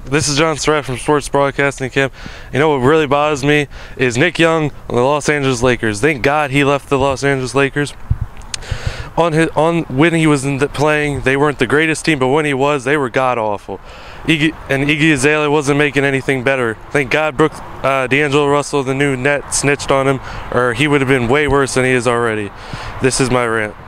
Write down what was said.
This is John Surratt from Sports Broadcasting Camp. You know what really bothers me is Nick Young on the Los Angeles Lakers. Thank God he left the Los Angeles Lakers. When he was playing, they weren't the greatest team, but when he was, they were god awful. Iggy Azalea wasn't making anything better. Thank God D'Angelo Russell, the new net, snitched on him, or he would have been way worse than he is already. This is my rant.